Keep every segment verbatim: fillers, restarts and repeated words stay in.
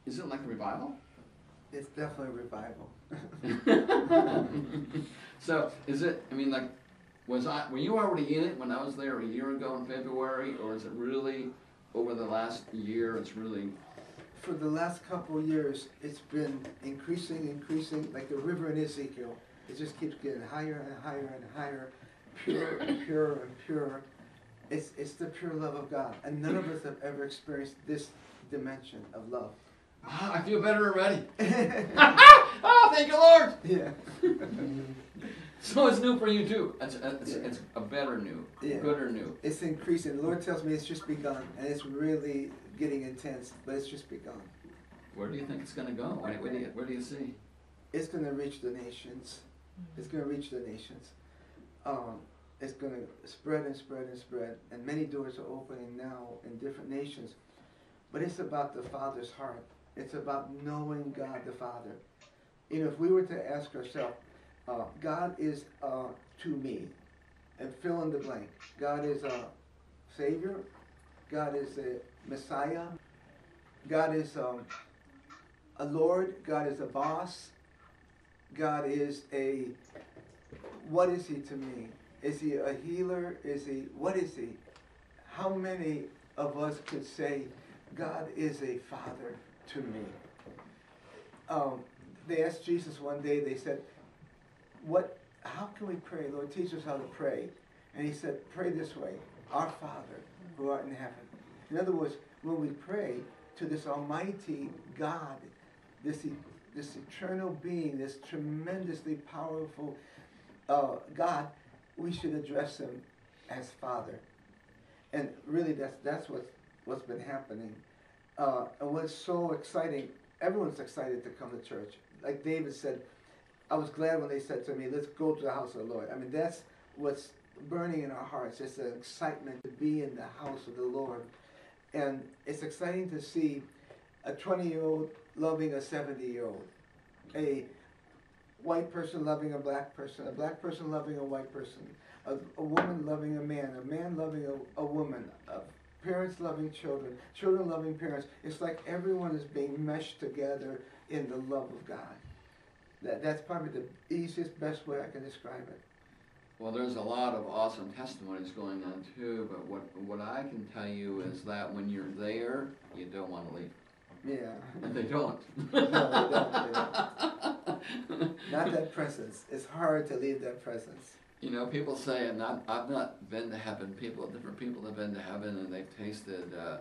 is it like a revival? It's definitely revival. So is it, I mean, like, was I, were you already in it when I was there a year ago in February, or is it really over the last year, it's really? For the last couple of years, it's been increasing, increasing, like the river in Ezekiel. It just keeps getting higher and higher and higher, pure and pure and pure. It's, it's the pure love of God. And none of us have ever experienced this dimension of love. Ah, I feel better already. Oh, thank you, Lord. Yeah. So it's new for you too. It's, it's, Yeah. it's a better new, Yeah. gooder new. It's increasing. The Lord tells me it's just begun, and it's really getting intense, but it's just begun. Where do you think it's going to go? Where, where, do you, where do you see? It's going to reach the nations. It's going to reach the nations. Um, it's going to spread and spread and spread, and many doors are opening now in different nations. But it's about the Father's heart. It's about knowing God the Father. You know, if we were to ask ourselves, uh, God is uh, to me, and fill in the blank. God is a Savior. God is a Messiah. God is um, a Lord. God is a boss. God is a, what is he to me? Is he a healer? Is he, what is he? How many of us could say, God is a father to me? Um, they asked Jesus one day, they said, "What? How can we pray? Lord, teach us how to pray." And he said, pray this way, our Father who art in heaven. In other words, when we pray to this almighty God, this, this eternal being, this tremendously powerful uh, God, we should address him as Father. And really that's, that's what's, what's been happening. Uh, and what's so exciting, everyone's excited to come to church. Like David said, I was glad when they said to me, let's go to the house of the Lord. I mean, that's what's burning in our hearts. It's an excitement to be in the house of the Lord. And it's exciting to see a twenty-year-old loving a seventy-year-old, a white person loving a black person, a black person loving a white person, a, a woman loving a man, a man loving a, a woman, a parents loving children, children loving parents. It's like everyone is being meshed together in the love of God. That, that's probably the easiest, best way I can describe it. Well, there's a lot of awesome testimonies going on too, but what what I can tell you is that when you're there, you don't want to leave. Yeah. And they don't. No, they don't. They don't. Not that presence. It's hard to leave that presence. You know, people say, and I've, I've not been to heaven, people, different people have been to heaven and they've tasted, uh,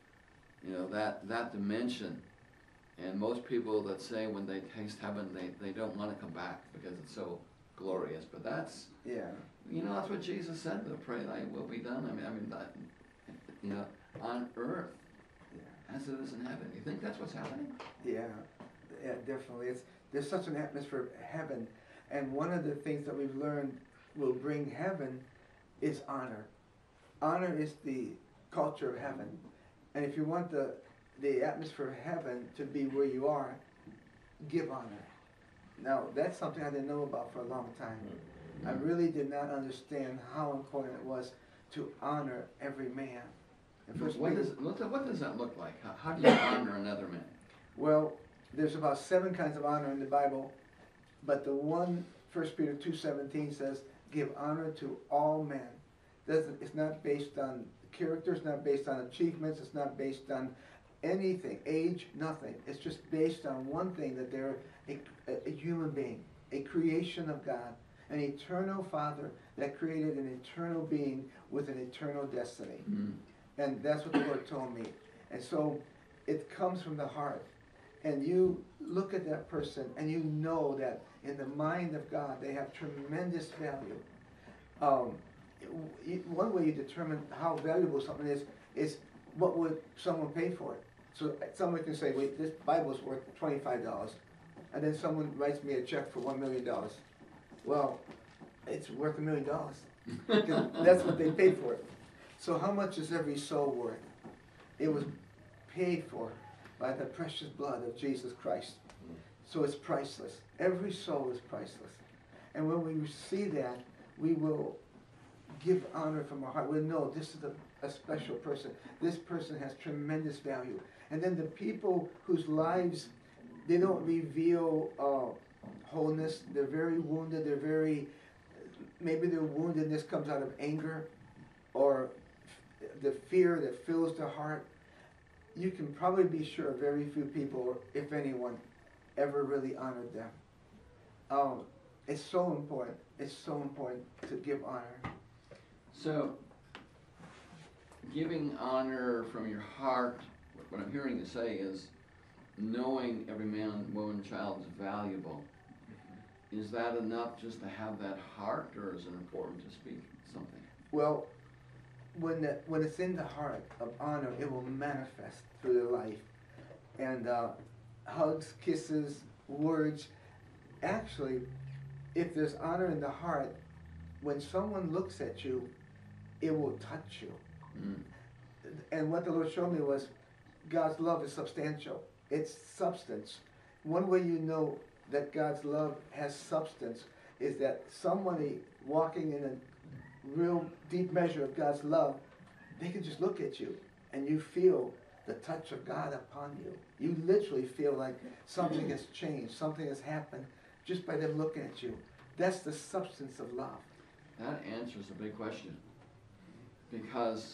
you know, that, that dimension. And most people that say when they taste heaven, they, they don't want to come back because it's so glorious. But that's, yeah, you know, that's what Jesus said, the pray thy will be done. I mean, I mean, that, you know, on earth yeah, as it is in heaven. You think that's what's happening? yeah, yeah, definitely. It's, there's such an atmosphere of heaven. And one of the things that we've learned will bring heaven is honor. Honor is the culture of heaven. And if you want the, the atmosphere of heaven to be where you are, give honor. Now, that's something I didn't know about for a long time. I really did not understand how important it was to honor every man. And first What Peter- does, what, what does that look like? How, how do you honor another man? Well, there's about seven kinds of honor in the Bible, but the one, First Peter two seventeen says, give honor to all men. Doesn't, it's not based on character, it's not based on achievements, it's not based on anything, age, nothing. It's just based on one thing, that they're a, a, a human being, a creation of God, an eternal Father that created an eternal being with an eternal destiny. Mm. And that's what the Lord told me. And so it comes from the heart. And you look at that person and you know that in the mind of God they have tremendous value. Um, it, one way you determine how valuable something is, is what would someone pay for it. So someone can say, wait, this Bible is worth twenty-five dollars. And then someone writes me a check for one million dollars. Well, it's worth a million dollars. That's what they paid for it. So how much is every soul worth? It was paid for by the precious blood of Jesus Christ. So it's priceless. Every soul is priceless. And when we see that, we will give honor from our heart. We'll know this is a, a special person. This person has tremendous value. And then the people whose lives, they don't reveal uh, wholeness. They're very wounded. They're very, maybe their woundedness comes out of anger or the fear that fills their heart. You can probably be sure very few people, if anyone, ever really honored them. Um, it's so important. It's so important to give honor. So, giving honor from your heart, what I'm hearing you say is knowing every man, woman, child is valuable. Is that enough just to have that heart, or is it important to speak something? Well, when the, when it's in the heart of honor, it will manifest through their life. And uh, hugs, kisses, words. Actually, if there's honor in the heart, when someone looks at you, it will touch you. Mm. And what the Lord showed me was God's love is substantial. It's substance. One way you know that God's love has substance is that somebody walking in a real deep measure of God's love, they can just look at you and you feel the touch of God upon you. You literally feel like something has changed, something has happened just by them looking at you. That's the substance of love. That answers a big question. Because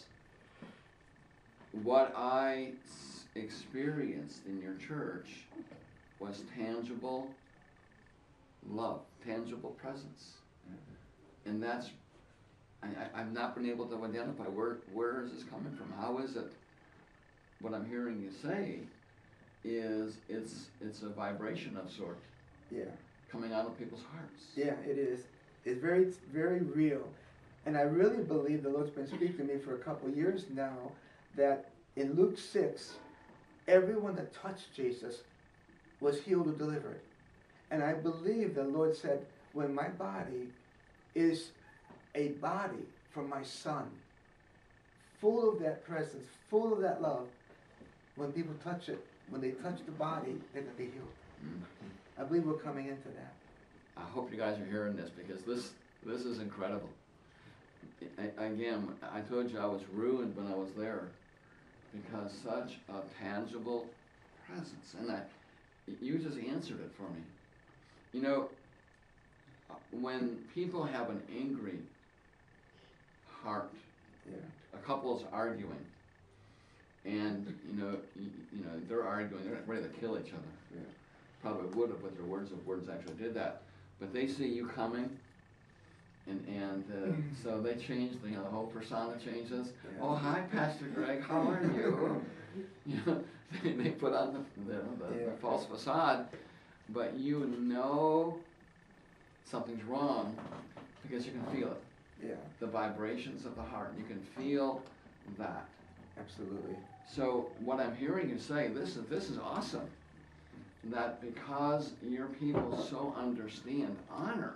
what I experienced in your church was tangible love, tangible presence. Mm-hmm. And that's, I, I, I've not been able to identify where, where is this coming from? How is it? What I'm hearing you say is it's it's a vibration of sort. Yeah. Coming out of people's hearts. Yeah, it is. It's very, it's very real. And I really believe the Lord's been speaking to me for a couple of years now that in Luke six, everyone that touched Jesus was healed or delivered. And I believe the Lord said, when my body is a body from my Son, full of that presence, full of that love, when people touch it, when they touch the body, they're going to be healed. Mm-hmm. I believe we're coming into that. I hope you guys are hearing this, because this this is incredible. I, again, I told you I was ruined when I was there, because such a tangible presence. And I, you just answered it for me. You know, when people have an angry heart, yeah. A couple's arguing, and you know, you, you know, they're arguing, they're ready to kill each other. Yeah. Probably would have with their words if words actually did that. But they see you coming, and and uh, so they change. The, you know, the whole persona changes. Yeah. Oh, hi, Pastor Greg. How are you? You know, they, they put on the the, the, yeah. the false facade, but you know something's wrong because you can feel it. Yeah. The vibrations of the heart. You can feel that. Absolutely. So what I'm hearing you say, this is this is awesome. That because your people so understand honor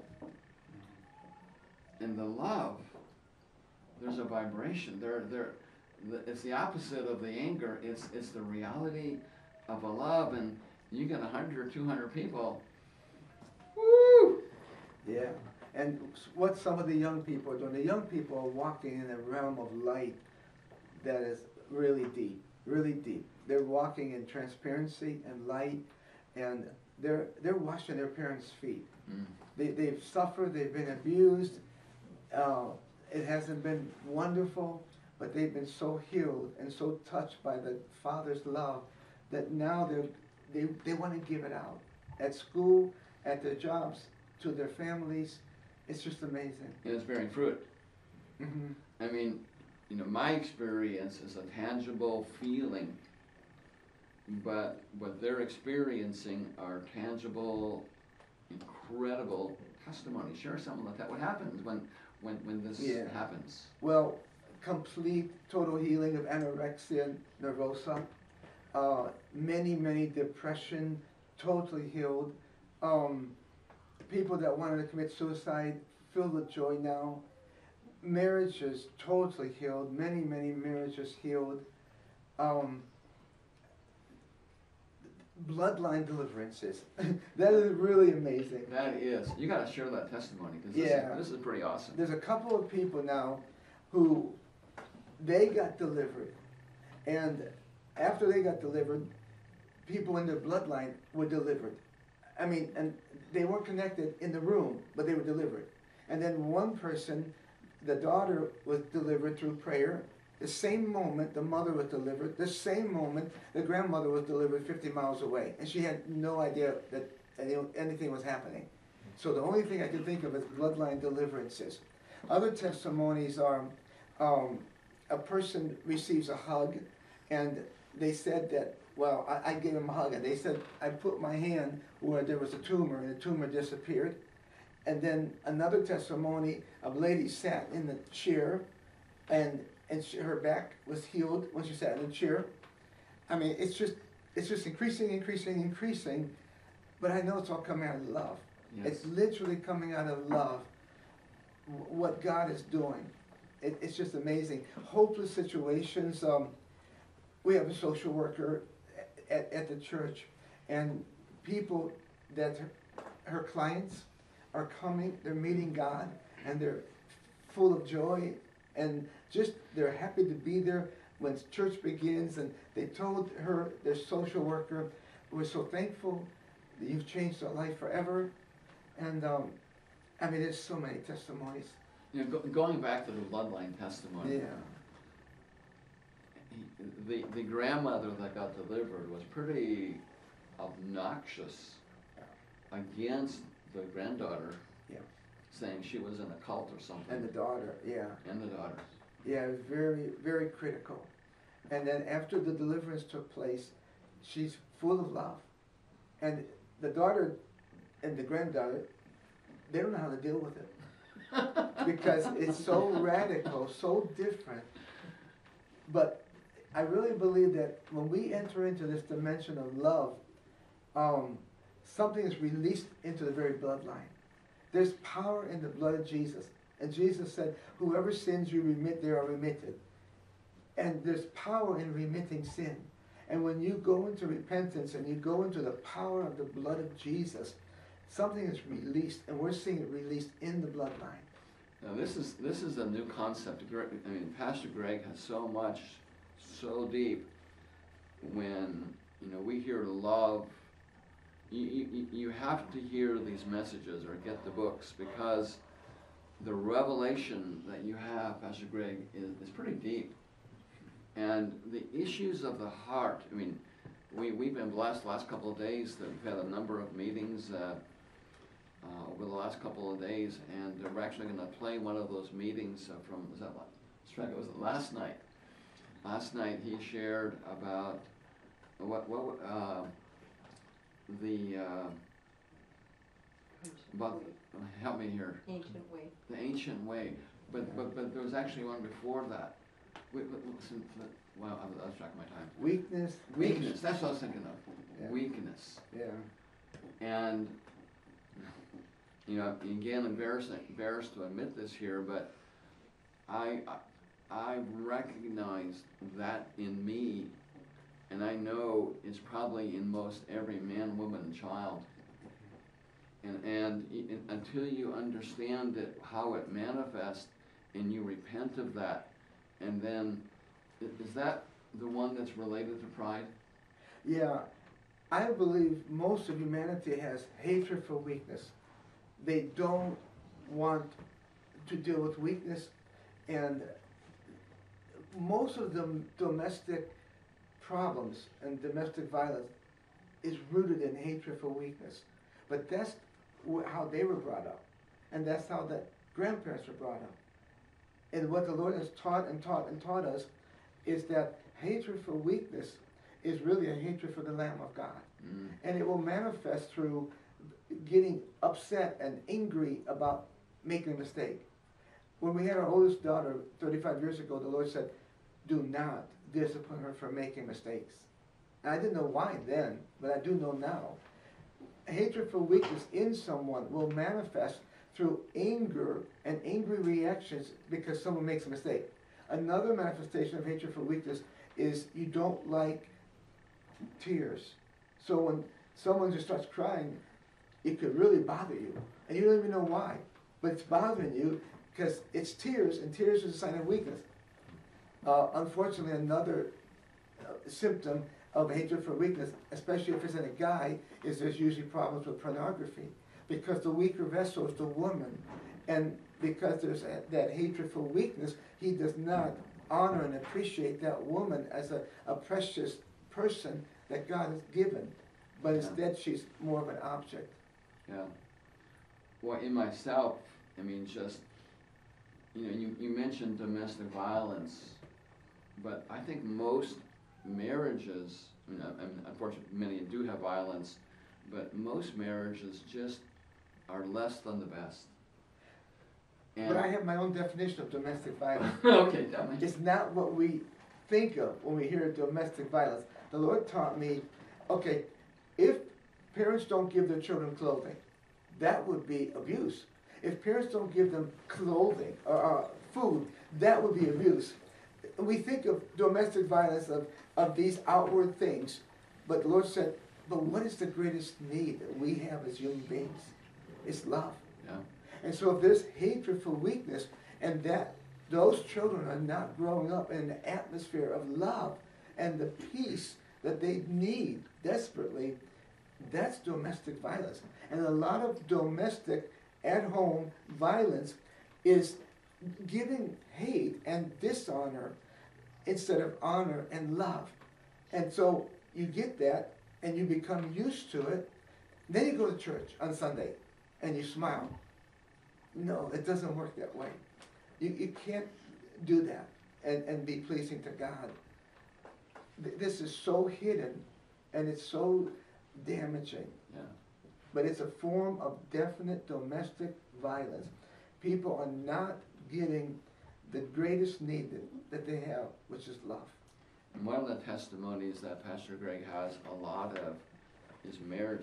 and the love, there's a vibration. There, there. It's the opposite of the anger. It's it's the reality of a love, and you get a hundred or two hundred people. Woo! Yeah. And what some of the young people are doing, the young people are walking in a realm of light that is really deep, really deep. They're walking in transparency and light, and they're they're washing their parents' feet. Mm. They they've suffered, they've been abused. Uh, it hasn't been wonderful, but they've been so healed and so touched by the Father's love that now they're they they want to give it out at school, at their jobs, to their families. It's just amazing. And it's bearing fruit. Mm-hmm. I mean, you know, my experience is a tangible feeling, but what they're experiencing are tangible, incredible testimony. Share something like that. What happens when, when, when this yeah. happens? Well, complete, total healing of anorexia nervosa. Uh, many, many depression, totally healed. Um, people that wanted to commit suicide, filled with joy now. Marriages totally healed. Many, many marriages healed. Um, bloodline deliverances. That is really amazing. That is. You got to share that testimony, because this, yeah. is, this is pretty awesome. There's a couple of people now who they got delivered, and after they got delivered, people in their bloodline were delivered. I mean, and they weren't connected in the room, but they were delivered. And then one person, the daughter was delivered through prayer. The same moment the mother was delivered, the same moment the grandmother was delivered fifty miles away. And she had no idea that anything was happening. So the only thing I can think of is bloodline deliverances. Other testimonies are um, a person receives a hug, and they said that, well, I, I gave him a hug, and they said, I put my hand where there was a tumor, and the tumor disappeared. And then another testimony, a lady sat in the chair, and and she, her back was healed when she sat in the chair. I mean, it's just it's just increasing, increasing, increasing, but I know it's all coming out of love. Yes. It's literally coming out of love, what God is doing. It, it's just amazing. Hopeless situations. Um, we have a social worker at, at the church, and people that her, her clients are coming, they're meeting God, and they're full of joy, and just they're happy to be there when church begins. And they told her, their social worker, we're so thankful that you've changed our life forever. And um, I mean, there's so many testimonies. You know, go, going back to the bloodline testimony. Yeah. The the grandmother that got delivered was pretty obnoxious against the granddaughter. Yeah. Saying she was in a cult or something. And the daughter, yeah. And the daughter. Yeah, it was very, very critical. And then after the deliverance took place, she's full of love. And the daughter and the granddaughter, they don't know how to deal with it. Because it's so radical, so different. But I really believe that when we enter into this dimension of love, um, something is released into the very bloodline. There's power in the blood of Jesus. And Jesus said, whoever sins you remit, they are remitted. And there's power in remitting sin. And when you go into repentance and you go into the power of the blood of Jesus, something is released, and we're seeing it released in the bloodline. Now this is this is a new concept. I mean, Pastor Greg has so much, so deep. When you know we hear love, you you, you have to hear these messages or get the books, because the revelation that you have, Pastor Greg, is, is pretty deep. And the issues of the heart, I mean, we, we've been blessed the last couple of days that we've had a number of meetings uh, uh, over the last couple of days, and we're actually going to play one of those meetings uh, from, was that what, it was last night. Last night he shared about what, what uh, the, uh, about, help me here. Ancient way. The ancient way, but but but there was actually one before that. Wait, listen, wow, I was tracking my time. Weakness. Weakness. That's what I was thinking of. Yeah. Weakness. Yeah. And you know, again, embarrassed embarrassed to admit this here, but I I, I recognize that in me, and I know it's probably in most every man, woman, and child. And, and until you understand it, how it manifests, and you repent of that, and then, is that the one that's related to pride? Yeah, I believe most of humanity has hatred for weakness. They don't want to deal with weakness, and most of the domestic problems and domestic violence is rooted in hatred for weakness. But that's how they were brought up, and that's how the grandparents were brought up. And what the Lord has taught and taught and taught us is that hatred for weakness is really a hatred for the Lamb of God. Mm. And it will manifest through getting upset and angry about making a mistake. When we had our oldest daughter thirty-five years ago, the Lord said, do not discipline her for making mistakes. And I didn't know why then, but I do know now. Hatred for weakness in someone will manifest through anger and angry reactions because someone makes a mistake. Another manifestation of hatred for weakness is you don't like tears. So when someone just starts crying, it could really bother you. And you don't even know why. But it's bothering you because it's tears, and tears is a sign of weakness. Uh, unfortunately, another uh, symptom of hatred for weakness, especially if it's in a guy, is there's usually problems with pornography. Because the weaker vessel is the woman. And because there's a, that hatred for weakness, he does not honor and appreciate that woman as a, a precious person that God has given. But Yeah. instead, she's more of an object. Yeah. Well, in myself, I mean, just, you know, you, you mentioned domestic violence, but I think most marriages, I mean, I, I mean, unfortunately, many do have violence, but most marriages just are less than the best. And But I have my own definition of domestic violence. okay, tell me. It's not what we think of when we hear domestic violence. The Lord taught me, okay, if parents don't give their children clothing, that would be abuse. If parents don't give them clothing or uh, food, that would be abuse. We think of domestic violence of, of these outward things, but the Lord said, but what is the greatest need that we have as human beings? It's love. Yeah. And so if there's hatred for weakness, and that those children are not growing up in an atmosphere of love and the peace that they need desperately, that's domestic violence. And a lot of domestic at-home violence is giving hate and dishonor instead of honor and love. And so you get that and you become used to it. Then you go to church on Sunday and you smile. No, it doesn't work that way. You, you can't do that and, and be pleasing to God. Th- This is so hidden and it's so damaging. Yeah. But it's a form of definite domestic violence. People are not getting the greatest need that, that they have, which is love. And one of the testimonies that Pastor Greg has a lot of is marriages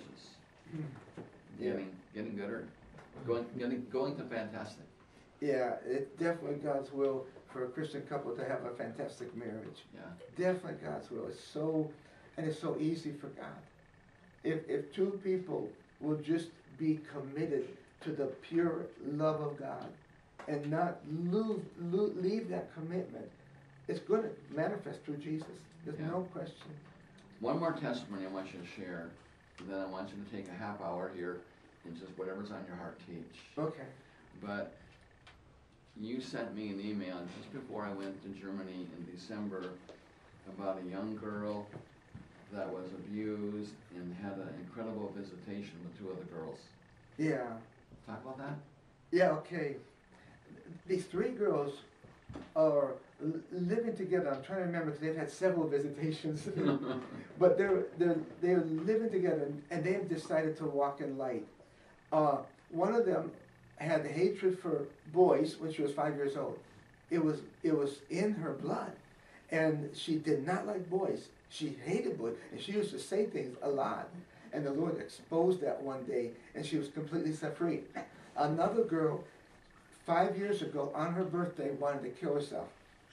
getting getting gooder, going getting going to fantastic. Yeah, it's definitely God's will for a Christian couple to have a fantastic marriage. Yeah. Definitely God's will. It's so, and it's so easy for God. If if two people will just be committed to the pure love of God and not lose, lose, leave that commitment, it's going to manifest through Jesus. There's Yeah. no question. One more testimony I want you to share, and then I want you to take a half hour here and just whatever's on your heart teach. Okay. But you sent me an email just before I went to Germany in December about a young girl that was abused and had an incredible visitation with two other girls. Yeah. Talk about that? Yeah, okay. These three girls are l- living together. I'm trying to remember because they've had several visitations. But they're, they're, they're living together and they've decided to walk in light. Uh, one of them had hatred for boys when she was five years old. It was, it was in her blood. And she did not like boys. She hated boys. And she used to say things a lot. And the Lord exposed that one day and she was completely set free. Another girl, five years ago on her birthday, wanted to kill herself.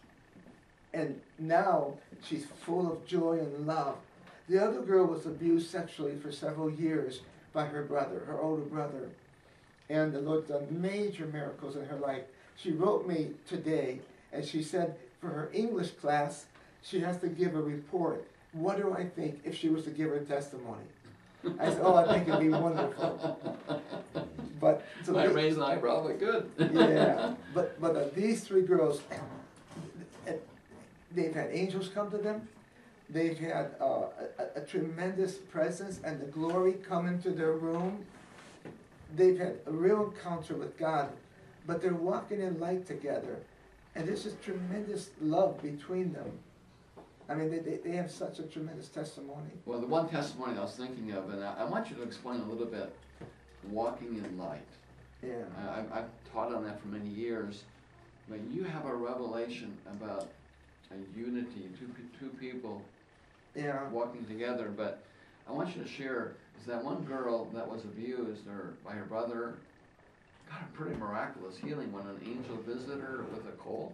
And now she's full of joy and love. The other girl was abused sexually for several years by her brother, her older brother. And the Lord done major miracles in her life. She wrote me today and she said for her English class, she has to give a report. What do I think if she was to give her testimony? I said, oh, I think it'd be wonderful. But so I they- raised an eyebrow, but good. yeah, but but uh, these three girls, uh, they've had angels come to them. They've had uh, a, a tremendous presence and the glory come into their room. They've had a real encounter with God, but they're walking in light together, and there's just tremendous love between them. I mean, they, they, they have such a tremendous testimony. Well, the one testimony I was thinking of, and I, I want you to explain a little bit, walking in light. Yeah. I, I've, I've taught on that for many years, but you have a revelation about a unity, two, pe- two people Yeah. walking together, but I want you to share, is that one girl that was abused or by her brother got a pretty miraculous healing when an angel visited her with a coal?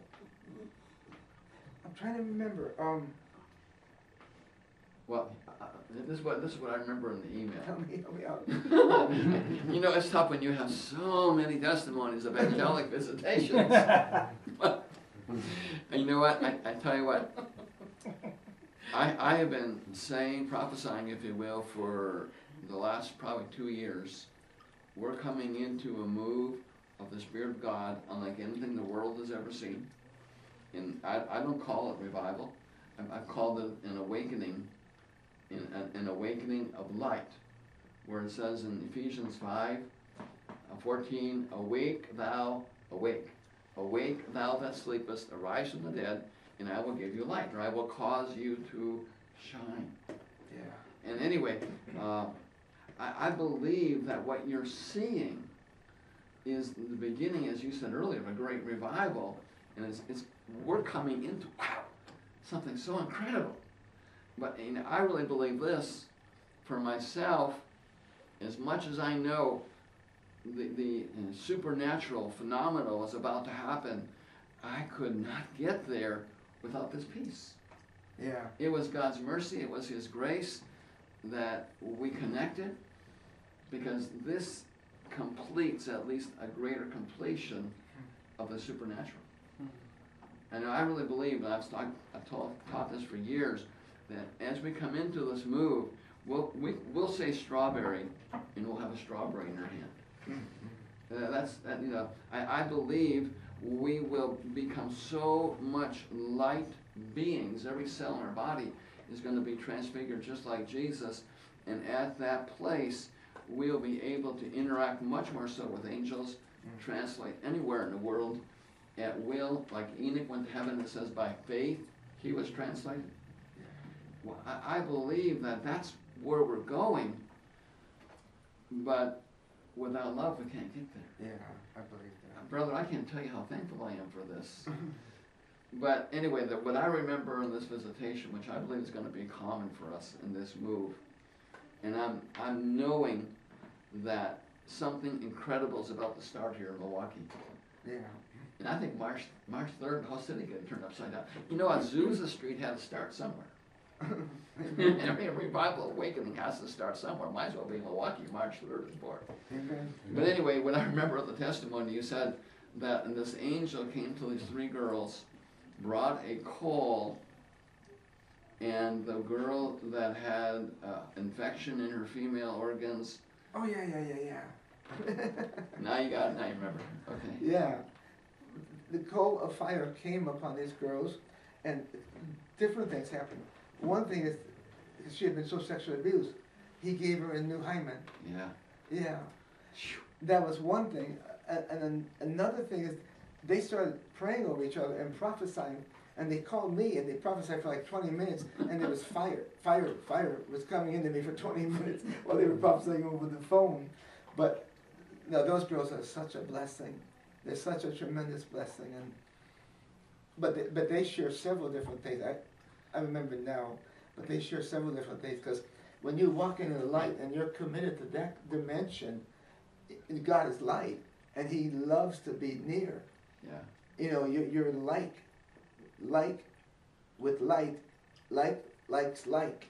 I'm trying to remember. Um, Well, uh, this is what this is what I remember in the email. help me, help me out. You know, it's tough when you have so many testimonies of angelic visitations. And you know what? I, I tell you what. I, I have been saying, prophesying, if you will, for the last probably two years. We're coming into a move of the Spirit of God unlike anything the world has ever seen. And I, I don't call it revival. I've, I've called it an awakening, an, an awakening of light, where it says in Ephesians five fourteen, awake thou, awake. Awake thou that sleepest, arise from the dead, and I will give you light, or I will cause you to shine. Yeah. And anyway, uh, I, I believe that what you're seeing is the beginning, as you said earlier, of a great revival, and it's, it's we're coming into, wow, something so incredible. But you know, I really believe this for myself, as much as I know the, the uh, supernatural phenomenal is about to happen, I could not get there without this peace. Yeah. It was God's mercy, it was His grace that we connected, because this completes at least a greater completion of the supernatural. And I really believe, and I've, taught, I've taught, taught this for years, that as we come into this move, we'll, we, we'll say strawberry, and we'll have a strawberry in our hand. Uh, that's, that, you know, I, I believe we will become so much light beings. Every cell in our body is going to be transfigured just like Jesus. And at that place, we'll be able to interact much more so with angels, translate anywhere in the world at will. Like Enoch went to heaven, it says by faith he was translated. Well, I, I believe that that's where we're going, but without love we can't get there. Yeah, I believe that. Brother, I can't tell you how thankful I am for this. But anyway, the, what I remember in this visitation, which I believe is going to be common for us in this move, and I'm, I'm knowing that something incredible is about to start here in Milwaukee. Yeah. And I think March March third, the whole city getting turned upside down. You know, Azusa Street had to start somewhere. Every revival awakening has to start somewhere. Might as well be Milwaukee, March third and fourth. Amen. But anyway, when I remember the testimony, you said that and this angel came to these three girls, brought a coal, and the girl that had uh, infection in her female organs. Oh yeah, yeah, yeah, yeah. Now you got it. Now you remember. Okay. Yeah. The coal of fire came upon these girls, and different things happened. One thing is, she had been so sexually abused, he gave her a new hymen. Yeah. Yeah. That was one thing. And, and then another thing is, they started praying over each other and prophesying, and they called me and they prophesied for like twenty minutes, and there was fire. Fire, fire was coming into me for twenty minutes while they were prophesying over the phone. But no, those girls are such a blessing. They're such a tremendous blessing, and but they, but they share several different things. I I remember now, but they share several different things, because when you walk into the light and you're committed to that dimension, God is light, and He loves to be near. Yeah. You know, you're, you're like, like, with light, like, likes like.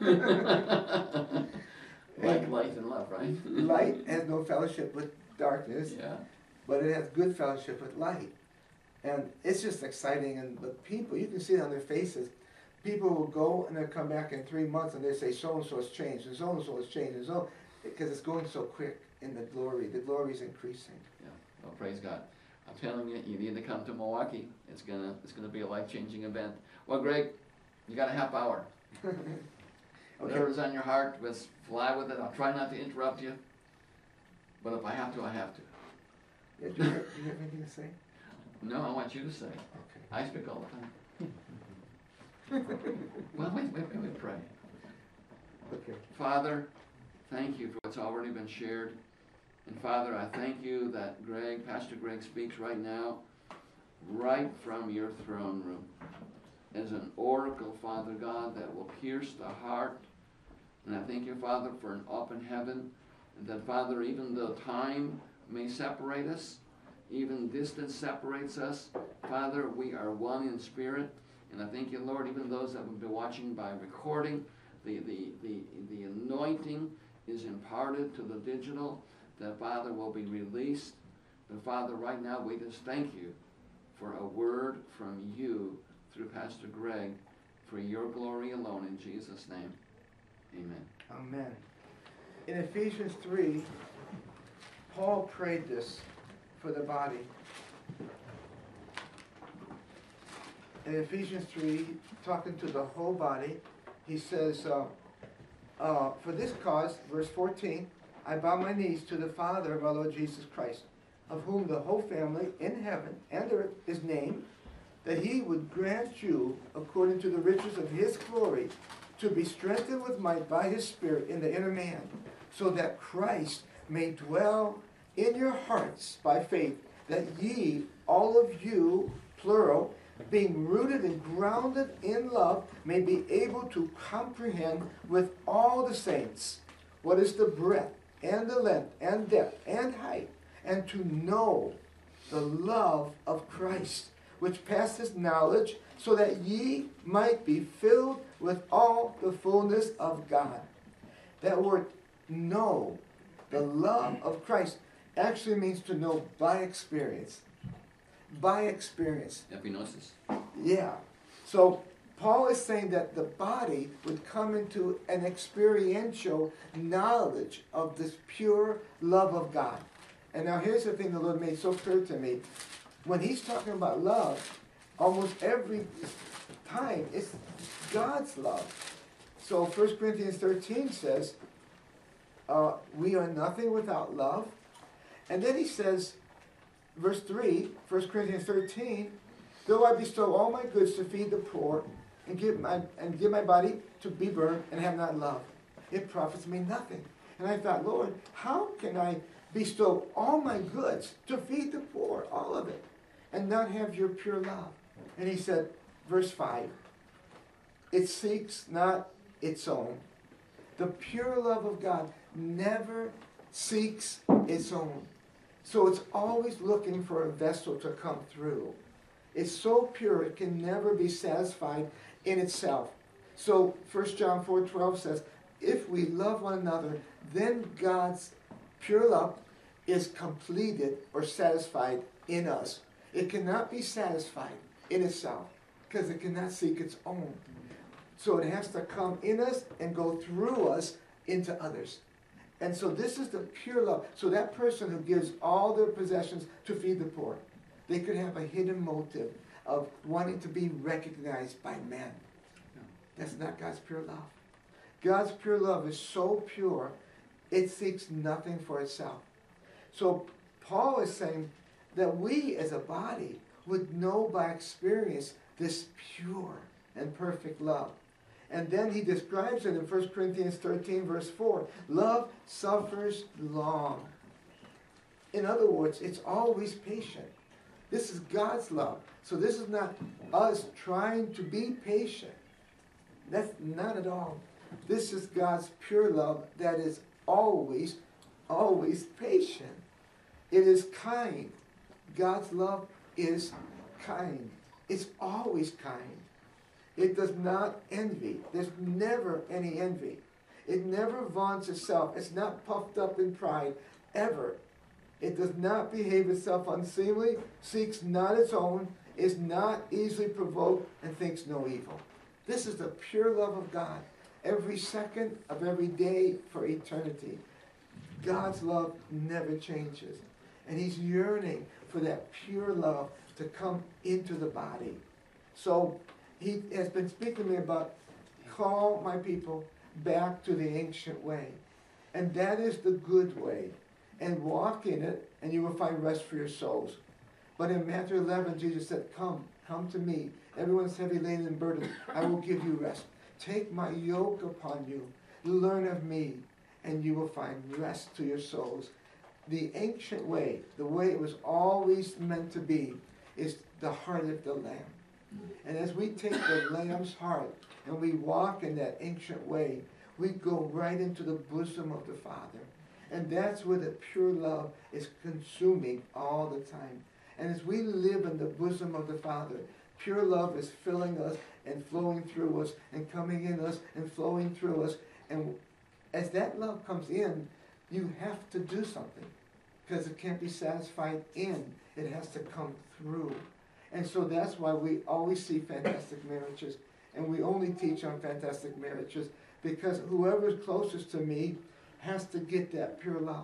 Like light and love, right? Light has no fellowship with darkness, Yeah. but it has good fellowship with light. And it's just exciting, and the people, you can see it on their faces. People will go and they'll come back in three months and they say, so-and-so has changed, and so-and-so has changed, and so, because it's going so quick in the glory. The glory is increasing. Yeah. Well, praise God. I'm telling you, you need to come to Milwaukee. It's gonna, it's gonna be a life-changing event. Well, Greg, you got a half hour. Okay. Whatever's on your heart, let's fly with it. I'll try not to interrupt you, but if I have to, I have to. Yeah, do you have, do you have anything to say? No, I want you to say. Okay. I speak all the time. Well, wait, wait, wait, wait, pray. Okay. Father, thank you for what's already been shared. And Father, I thank you that Greg, Pastor Greg speaks right now, right from your throne room, as an oracle, Father God, that will pierce the heart. And I thank you, Father, for an open heaven, and that, Father, even though time may separate us, even distance separates us, Father, we are one in spirit. And I thank you, Lord, even those that will be watching by recording, the, the, the, the anointing is imparted to the digital, that, Father, will be released. But, Father, right now we just thank you for a word from you through Pastor Greg for your glory alone, in Jesus' name. Amen. Amen. In Ephesians three, Paul prayed this for the body. In Ephesians three, talking to the whole body, he says, uh, uh, for this cause, verse fourteen, I bow my knees to the Father of our Lord Jesus Christ, of whom the whole family in heaven and earth is named, that he would grant you, according to the riches of his glory, to be strengthened with might by his Spirit in the inner man, so that Christ may dwell in your hearts by faith, that ye, all of you, plural, being rooted and grounded in love, may be able to comprehend with all the saints what is the breadth and the length and depth and height, and to know the love of Christ, which passes knowledge, so that ye might be filled with all the fullness of God. That word know, the love of Christ, actually means to know by experience. By experience. Epinosis. Yeah. So Paul is saying that the body would come into an experiential knowledge of this pure love of God. And now here's the thing the Lord made so clear to me. When he's talking about love, almost every time it's God's love. So First Corinthians thirteen says, uh, we are nothing without love. And then he says, verse three, First Corinthians thirteen, though I bestow all my goods to feed the poor, and give my and give my body to be burned, and have not love, it profits me nothing. And I thought, Lord, how can I bestow all my goods to feed the poor, all of it, and not have your pure love? And he said, verse five, it seeks not its own. The pure love of God never seeks its own. So it's always looking for a vessel to come through. It's so pure it can never be satisfied in itself. So First John four twelve says, if we love one another, then God's pure love is completed or satisfied in us. It cannot be satisfied in itself because it cannot seek its own. So it has to come in us and go through us into others. And so this is the pure love. So that person who gives all their possessions to feed the poor, they could have a hidden motive of wanting to be recognized by men. That's not God's pure love. God's pure love is so pure, it seeks nothing for itself. So Paul is saying that we as a body would know by experience this pure and perfect love. And then he describes it in First Corinthians thirteen, verse four. Love suffers long. In other words, it's always patient. This is God's love. So this is not us trying to be patient. That's not at all. This is God's pure love that is always, always patient. It is kind. God's love is kind. It's always kind. It does not envy. There's never any envy. It never vaunts itself. It's not puffed up in pride, ever. It does not behave itself unseemly, seeks not its own, is not easily provoked, and thinks no evil. This is the pure love of God, every second of every day for eternity. God's love never changes. And he's yearning for that pure love to come into the body. So he has been speaking to me about call my people back to the ancient way. And that is the good way. And walk in it, and you will find rest for your souls. But in Matthew eleven, Jesus said, come, come to me. Everyone's heavy laden and burdened. I will give you rest. Take my yoke upon you. Learn of me, and you will find rest to your souls. The ancient way, the way it was always meant to be, is the heart of the Lamb. And as we take the Lamb's heart and we walk in that ancient way, we go right into the bosom of the Father. And that's where the pure love is consuming all the time. And as we live in the bosom of the Father, pure love is filling us and flowing through us and coming in us and flowing through us. And as that love comes in, you have to do something because it can't be satisfied in. It has to come through. And so that's why we always see fantastic marriages. And we only teach on fantastic marriages because whoever's closest to me has to get that pure love.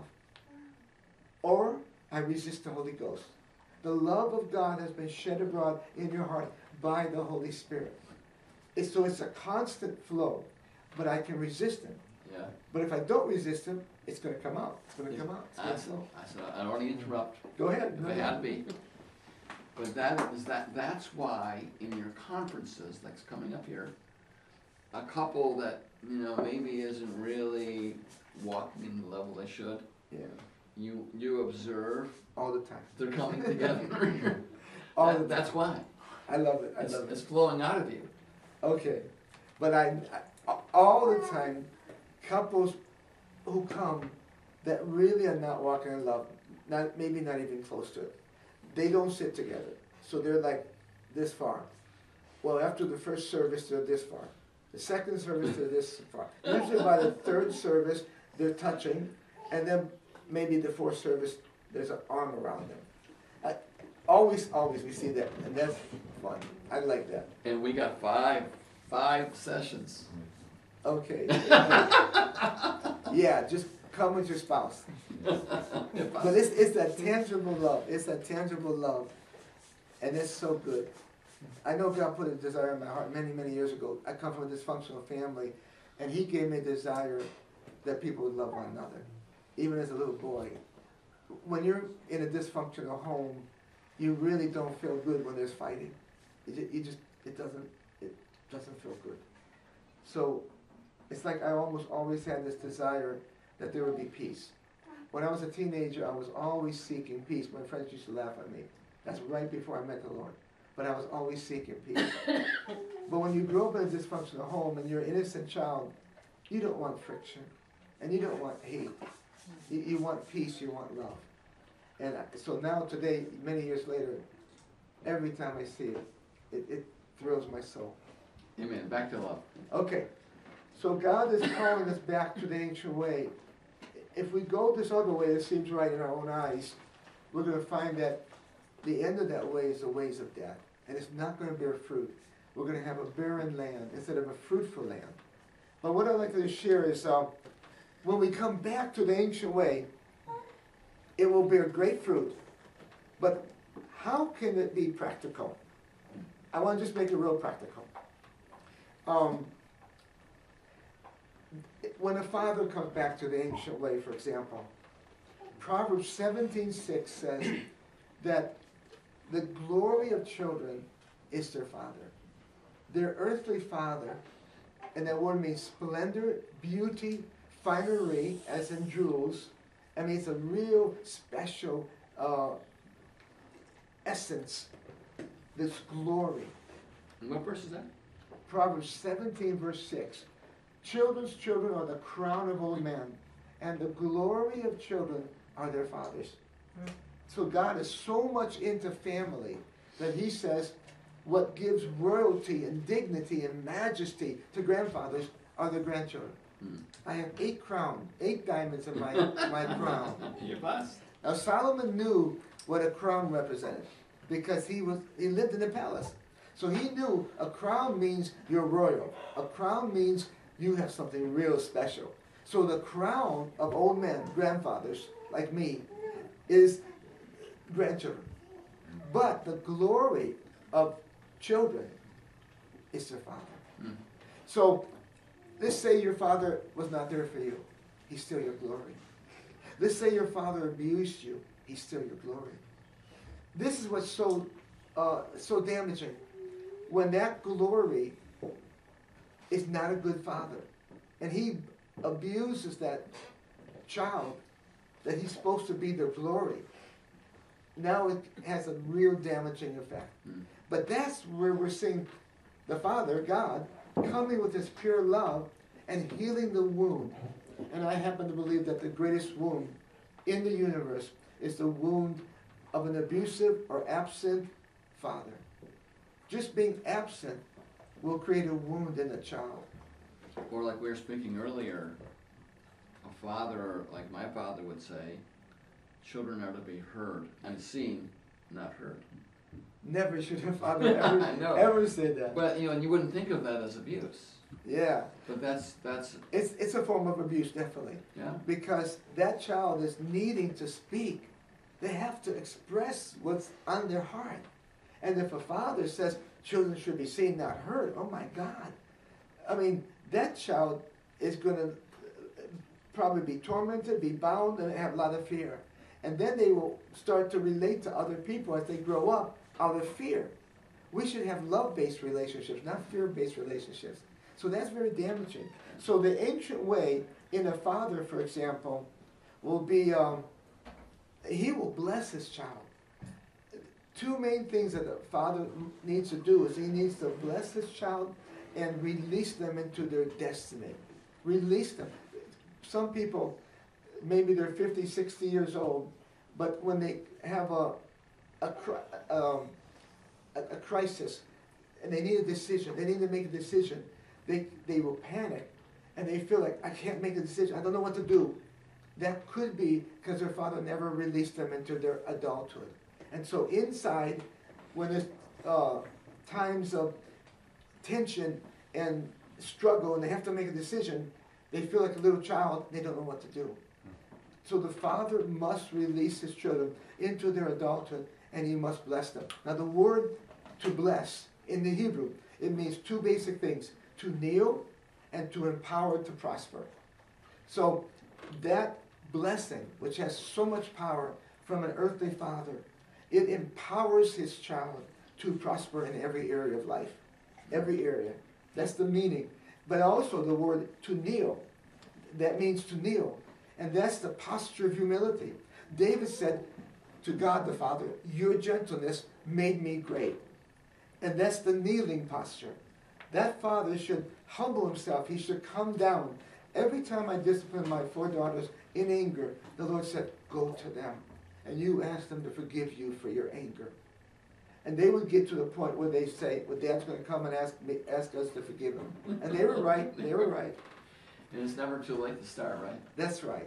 Or I resist the Holy Ghost. The love of God has been shed abroad in your heart by the Holy Spirit. It's, so it's a constant flow, but I can resist him. Yeah. But if I don't resist him, it's going to come out. It's going to come out. It's I gonna said, flow. I said, I don't want to interrupt. Go ahead. If it had to be. But that is that. That's why in your conferences, that's coming up here, a couple that you know maybe isn't really walking in the level they should. Yeah. You you observe All the time. they're coming together. All that, the time. That's why. I love it. I It's, love it's it. flowing out of you. Okay. But I, I, all the time, couples who come that really are not walking in love, not maybe not even close to it, they don't sit together. So they're like this far. Well, after the first service, they're this far. The second service, they're this far. Usually by the third service, they're touching, and then maybe the fourth service, there's an arm around them. I, always, always we see that, and that's fun. I like that. And we got five five sessions. Okay. Yeah, just come with your spouse. But it's, it's that tangible love. It's that tangible love. And it's so good. I know God put a desire in my heart many, many years ago. I come from a dysfunctional family, and he gave me a desire that people would love one another. Even as a little boy. When you're in a dysfunctional home, you really don't feel good when there's fighting. You just, you just it doesn't, it doesn't feel good. So it's like I almost always had this desire that there would be peace. When I was a teenager, I was always seeking peace. My friends used to laugh at me. That's right before I met the Lord. But I was always seeking peace. But when you grow up in a dysfunctional home and you're an innocent child, you don't want friction. And you don't want hate. You, you want peace, you want love. And I, so now today, many years later, every time I see it, it, it thrills my soul. Amen. Back to love. Okay, so God is calling us back to the ancient way. If we go this other way, it seems right in our own eyes, we're going to find that the end of that way is the ways of death. And it's not going to bear fruit. We're going to have a barren land instead of a fruitful land. But what I'd like to share is uh, when we come back to the ancient way, it will bear great fruit. But how can it be practical? I want to just make it real practical. Um, when a father comes back to the ancient way, for example, Proverbs seventeen six says that the glory of children is their father. Their earthly father, and that word means splendor, beauty, finery, as in jewels. I mean, it's a real special uh, essence, this glory. And what verse is that? Proverbs seventeen, verse six. Children's children are the crown of old men, and the glory of children are their fathers. Mm. So God is so much into family that he says what gives royalty and dignity and majesty to grandfathers are the grandchildren. Mm. I have eight crowns, eight diamonds in my, my crown. You're blessed. Now Solomon knew what a crown represented because he was he lived in the palace. So he knew a crown means you're royal. A crown means you have something real special. So the crown of old men, grandfathers, like me, is grandchildren. But the glory of children is their father. Mm. So let's say your father was not there for you. He's still your glory. Let's say your father abused you. He's still your glory. This is what's so, uh, so damaging. When that glory is not a good father, and he abuses that child that he's supposed to be their glory, now it has a real damaging effect. Mm. But that's where we're seeing the Father, God, coming with his pure love and healing the wound. And I happen to believe that the greatest wound in the universe is the wound of an abusive or absent father. Just being absent will create a wound in a child. Or like we were speaking earlier, a father, like my father would say, children are to be heard and seen, not heard. Never should a father ever, I know. ever say that. But, you know, and you wouldn't think of that as abuse. Yeah. But that's, that's, It's, it's a form of abuse, definitely. yeah. Because that child is needing to speak. They have to express what's on their heart. And if a father says children should be seen, not heard, oh my God. I mean, that child is going to probably be tormented, be bound, and have a lot of fear. And then they will start to relate to other people as they grow up out of fear. We should have love-based relationships, not fear-based relationships. So that's very damaging. So the ancient way in a father, for example, will be, um, he will bless his child. Two main things that a father needs to do is he needs to bless his child and release them into their destiny. Release them. Some people, maybe they're fifty, sixty years old, but when they have a, a, um, a, a crisis and they need a decision, they need to make a decision, they, they will panic and they feel like, I can't make a decision, I don't know what to do. That could be because their father never released them into their adulthood. And so inside, when there's uh, times of tension and struggle and they have to make a decision, they feel like a little child, they don't know what to do. So the father must release his children into their adulthood and he must bless them. Now the word to bless in the Hebrew, it means two basic things, to kneel and to empower to prosper. So that blessing, which has so much power from an earthly father, it empowers his child to prosper in every area of life. Every area. That's the meaning. But also the word to kneel. That means to kneel. And that's the posture of humility. David said to God the Father, your gentleness made me great. And that's the kneeling posture. That father should humble himself. He should come down. Every time I discipline my four daughters in anger, the Lord said, go to them. And you ask them to forgive you for your anger. And they would get to the point where they say, well, Dad's going to come and ask me, ask us to forgive him. And they were right. They were right. And it's never too late to start, right? That's right.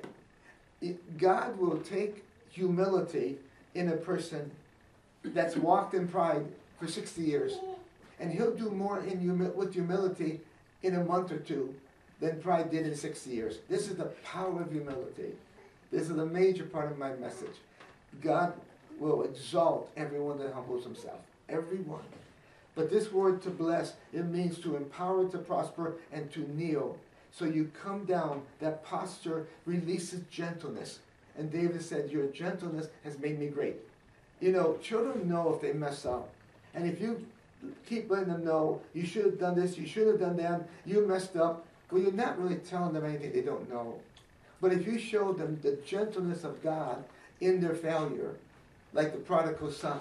It, God will take humility in a person that's walked in pride for sixty years. And he'll do more in humi- with humility in a month or two than pride did in sixty years. This is the power of humility. This is a major part of my message. God will exalt everyone that humbles himself. Everyone. But this word to bless, it means to empower, to prosper, and to kneel. So you come down, that posture releases gentleness. And David said, your gentleness has made me great. You know, children know if they mess up. And if you keep letting them know, you should have done this, you should have done that, you messed up, well, you're not really telling them anything they don't know. But if you show them the gentleness of God in their failure, like the prodigal son,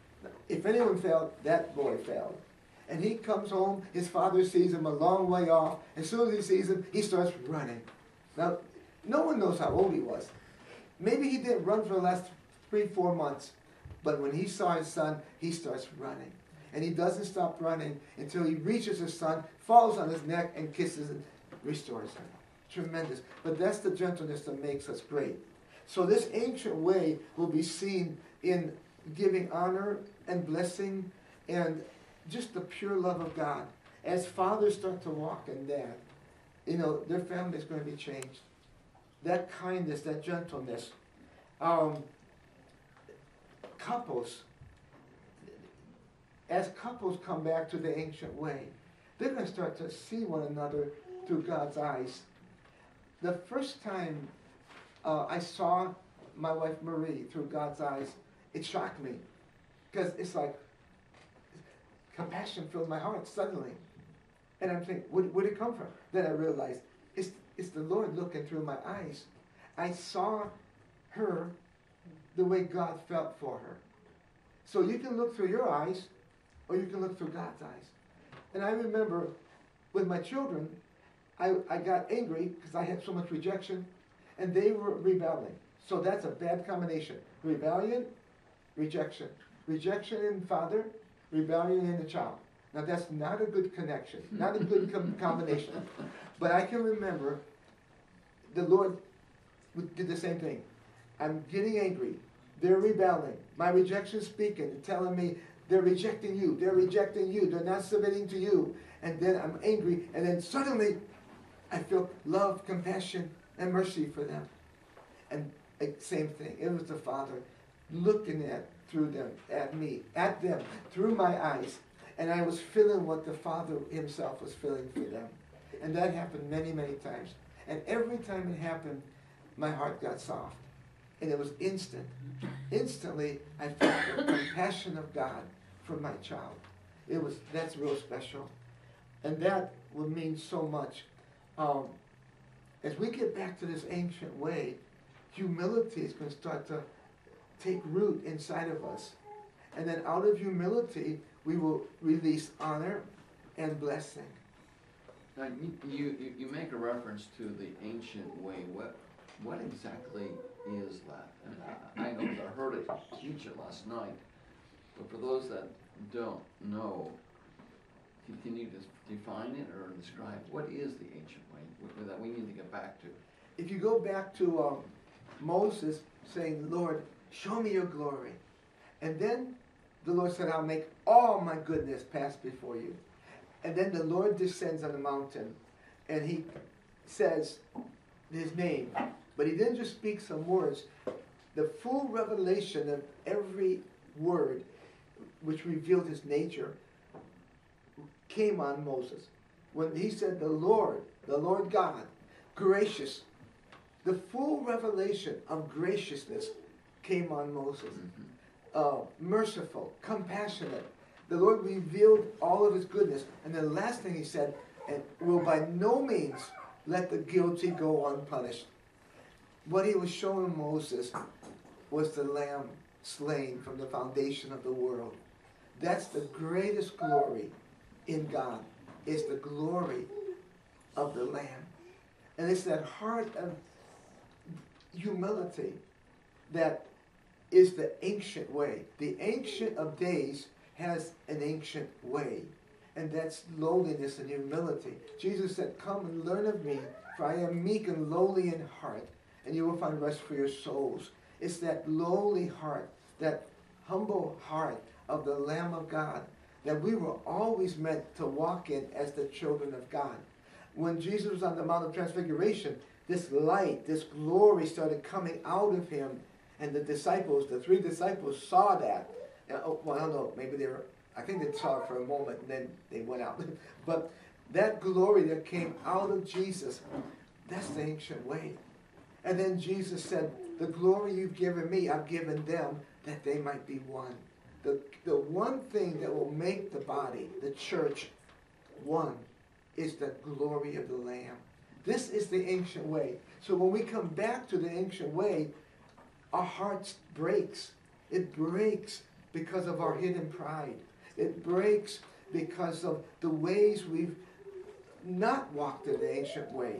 if anyone failed, that boy failed. And he comes home, his father sees him a long way off. As soon as he sees him, he starts running. Now, no one knows how old he was. Maybe he didn't run for the last three, four months. But when he saw his son, he starts running. And he doesn't stop running until he reaches his son, falls on his neck, and kisses and restores him. Tremendous. But that's the gentleness that makes us great. So this ancient way will be seen in giving honor and blessing and just the pure love of God. As fathers start to walk in that, you know, their family is going to be changed. That kindness, that gentleness. Um, couples, as couples come back to the ancient way, they're going to start to see one another through God's eyes. The first time uh, I saw my wife Marie through God's eyes, it shocked me. Because it's like, compassion filled my heart suddenly. And I'm thinking, where, where'd it come from? Then I realized, it's, it's the Lord looking through my eyes. I saw her the way God felt for her. So you can look through your eyes, or you can look through God's eyes. And I remember with my children, I, I got angry because I had so much rejection, and they were rebelling. So that's a bad combination. Rebellion, rejection. Rejection in father, rebellion in the child. Now that's not a good connection, not a good com- combination. But I can remember the Lord did the same thing. I'm getting angry. They're rebelling. My rejection speaking and telling me they're rejecting you, they're rejecting you, they're not submitting to you. And then I'm angry, and then suddenly I feel love, compassion, and mercy for them. And like, same thing, it was the Father looking at through them, at me, at them, through my eyes. And I was feeling what the Father himself was feeling for them. And that happened many, many times. And every time it happened, my heart got soft. And it was instant. Instantly, I felt the compassion of God for my child. It was, that's real special. And that will mean so much. Um, as we get back to this ancient way, humility is going to start to take root inside of us. And then out of humility, we will release honor and blessing. Now, you, you, you make a reference to the ancient way. What what exactly is that? And I, I know because I heard it teach it last night. But for those that don't know, can, can you just define it or describe what is the ancient way that we need to get back to? If you go back to um, Moses saying, Lord, show me your glory. And then the Lord said, I'll make all my goodness pass before you. And then the Lord descends on the mountain and he says his name. But he didn't just speak some words. The full revelation of every word which revealed his nature came on Moses. When he said the Lord, the Lord God, gracious, the full revelation of graciousness came on Moses. Mm-hmm. Uh, merciful, compassionate. The Lord revealed all of his goodness. And the last thing he said, and will by no means let the guilty go unpunished. What he was showing Moses was the Lamb slain from the foundation of the world. That's the greatest glory in God, is the glory of the Lamb. And it's that heart of humility that is the ancient way. The Ancient of Days has an ancient way, and that's lowliness and humility. Jesus said, come and learn of me, for I am meek and lowly in heart, and you will find rest for your souls. It's that lowly heart, that humble heart of the Lamb of God that we were always meant to walk in as the children of God. When Jesus was on the Mount of Transfiguration, this light, this glory started coming out of him, and the disciples, the three disciples saw that. And, oh, well, I don't know, maybe they were, I think they saw it for a moment and then they went out. But that glory that came out of Jesus, that's the ancient way. And then Jesus said, the glory you've given me, I've given them, that they might be one. The, the one thing that will make the body, the church, one is the glory of the Lamb. This is the ancient way. So when we come back to the ancient way, our hearts breaks. It breaks because of our hidden pride. It breaks because of the ways we've not walked in the ancient way.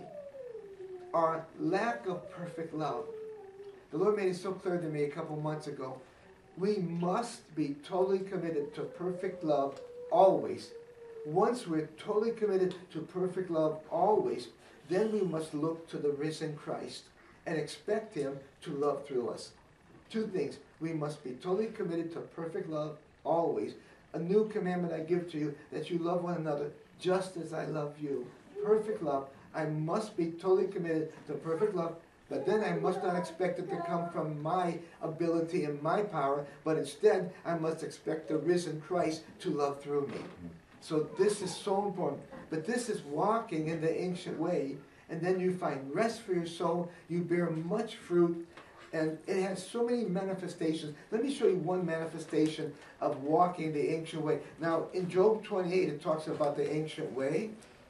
Our lack of perfect love. The Lord made it so clear to me a couple months ago. We must be totally committed to perfect love always. Once we're totally committed to perfect love always, then we must look to the risen Christ and expect him to love through us. Two things. We must be totally committed to perfect love always. A new commandment I give to you, that you love one another just as I love you. Perfect love. I must be totally committed to perfect love, but then I must not expect it to come from my ability and my power, but instead I must expect the risen Christ to love through me. So this is so important. But this is walking in the ancient way, and then you find rest for your soul. You bear much fruit, and it has so many manifestations. Let me show you one manifestation of walking the ancient way. Now, in Job twenty-eight, it talks about the ancient way,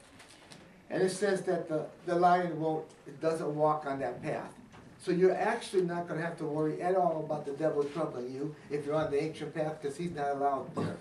and it says that the, the lion won't, it doesn't walk on that path. So you're actually not going to have to worry at all about the devil troubling you if you're on the ancient path, because he's not allowed there.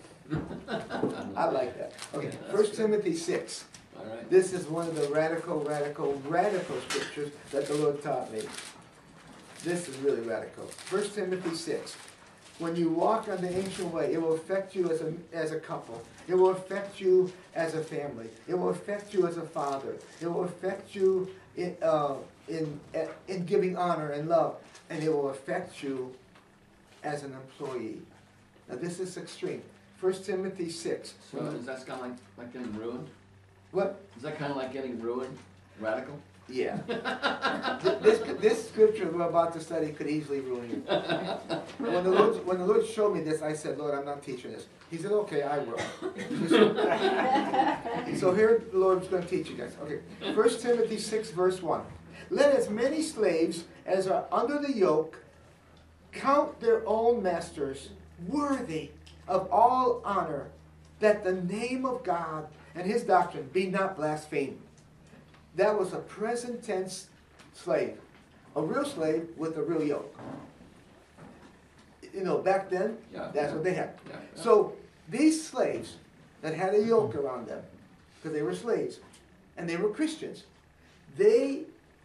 I like that. Okay, Yeah, First good. Timothy six. All right. This is one of the radical, radical, radical scriptures that the Lord taught me. This is really radical. First Timothy six. When you walk on the ancient way, it will affect you as a, as a couple. It will affect you as a family. It will affect you as a father. It will affect you in, uh, in, in giving honor and love. And it will affect you as an employee. Now this is extreme. First Timothy six. So is that kind of like, like getting ruined? What? Is that kind of like getting ruined? Radical? Yeah. this, this scripture we're about to study could easily ruin you. When the Lord, when the Lord showed me this, I said, Lord, I'm not teaching this. He said, okay, I will. So here the Lord's going to teach you guys. Okay. First Timothy six, verse one. Let as many slaves as are under the yoke count their own masters worthy of all honor, that the name of God and his doctrine be not blasphemed. That was a present tense slave. A real slave with a real yoke. You know, back then, Yeah, that's yeah. what they had. Yeah, yeah. So these slaves that had a yoke around them, because they were slaves, and they were Christians, they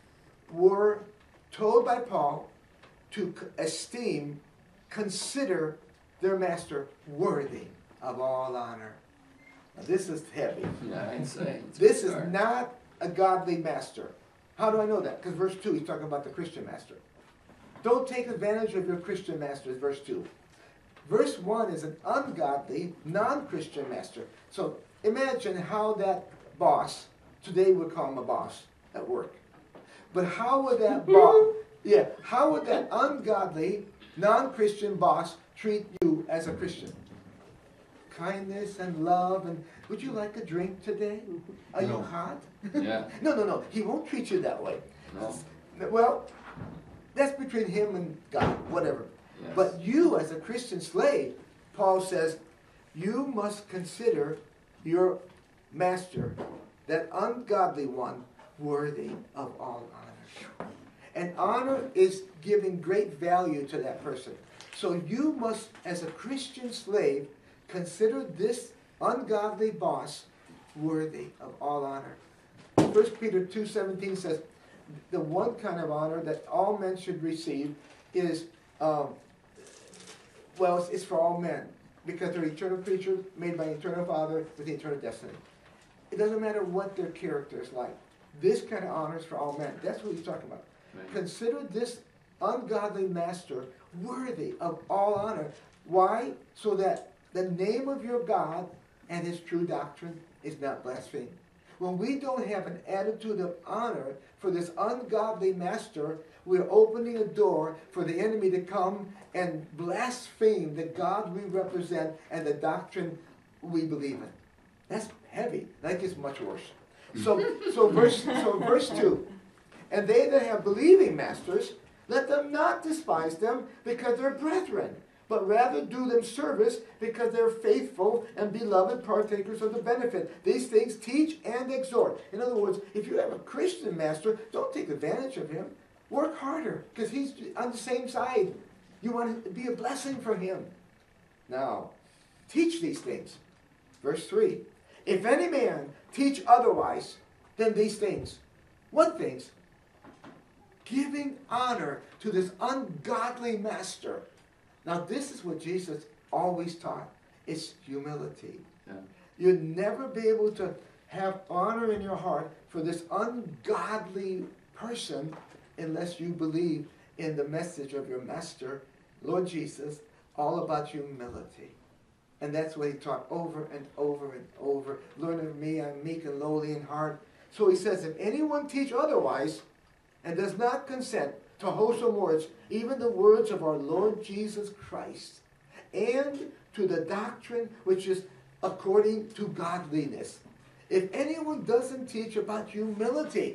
were told by Paul to esteem, consider their master worthy of all honor. Now this is heavy. Yeah, I'd say. It's This is bizarre. not a godly master. How do I know that? Because verse two, he's talking about the Christian master. Don't take advantage of your Christian master, is verse two. Verse one is an ungodly, non-Christian master. So imagine how that boss, today we'd call him a boss at work. But how would that boss, yeah, how would that ungodly, non-Christian boss treat you as a Christian? Kindness and love, and would you like a drink today? Are No. you hot? Yeah. No, no, no. He won't treat you that way. No. Well, that's between him and God, whatever. Yes. But you, as a Christian slave, Paul says, you must consider your master, that ungodly one, worthy of all honor. And honor is giving great value to that person. So you must, as a Christian slave, consider this ungodly boss worthy of all honor. First Peter two seventeen says, the one kind of honor that all men should receive is, um, well, it's, it's for all men, because they're eternal creatures made by an eternal Father with the eternal destiny. It doesn't matter what their character is like. This kind of honor is for all men. That's what he's talking about. Right. Consider this ungodly master worthy of all honor. Why? So that the name of your God and his true doctrine is not blasphemed. When we don't have an attitude of honor for this ungodly master, we're opening a door for the enemy to come and blaspheme the God we represent and the doctrine we believe in. That's heavy. That gets much worse. So, so verse, so verse two. And they that have believing masters, let them not despise them because they're brethren, but rather do them service because they're faithful and beloved partakers of the benefit. These things teach and exhort. In other words, if you have a Christian master, don't take advantage of him. Work harder because he's on the same side. You want to be a blessing for him. Now, teach these things. Verse three. If any man teach otherwise than these things. What things? Giving honor to this ungodly master. Now this is what Jesus always taught. It's humility. Yeah. You'll never be able to have honor in your heart for this ungodly person unless you believe in the message of your master, Lord Jesus, all about humility. And that's what he taught over and over and over. Learn of me, I'm meek and lowly in heart. So he says, if anyone teach otherwise and does not consent to wholesome words, even the words of our Lord Jesus Christ, and to the doctrine which is according to godliness. If anyone doesn't teach about humility,